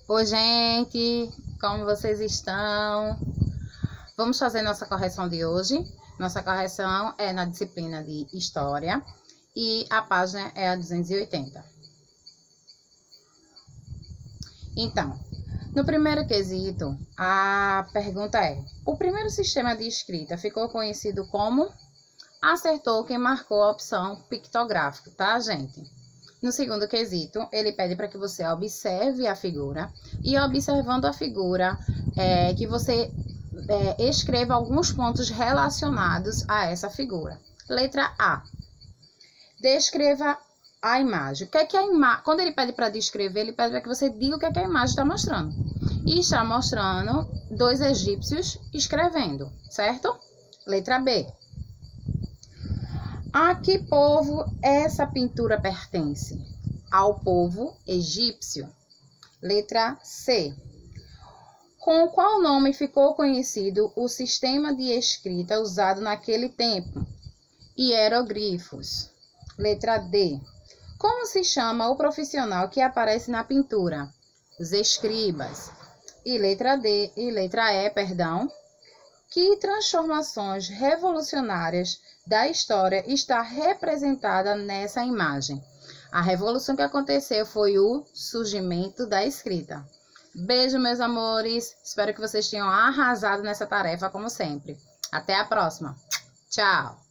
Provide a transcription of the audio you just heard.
Oi, gente, como vocês estão? Vamos fazer nossa correção de hoje. Nossa correção é na disciplina de História e a página é a 280. Então, no primeiro quesito, a pergunta é: o primeiro sistema de escrita ficou conhecido como? Acertou quem marcou a opção pictográfico, tá, gente? No segundo quesito, ele pede para que você observe a figura e, observando a figura, que você escreva alguns pontos relacionados a essa figura. Letra A. Descreva a imagem. O que é que a imagem? Quando ele pede para descrever, ele pede para que você diga o que é que a imagem está mostrando. E está mostrando dois egípcios escrevendo, certo? Letra B. A que povo essa pintura pertence? Ao povo egípcio. Letra C. Com qual nome ficou conhecido o sistema de escrita usado naquele tempo? Hieroglifos. Letra D. Como se chama o profissional que aparece na pintura? Os escribas. E letra E, perdão. Que transformações revolucionárias da história está representada nessa imagem? A revolução que aconteceu foi o surgimento da escrita. Beijo, meus amores. Espero que vocês tenham arrasado nessa tarefa, como sempre. Até a próxima. Tchau.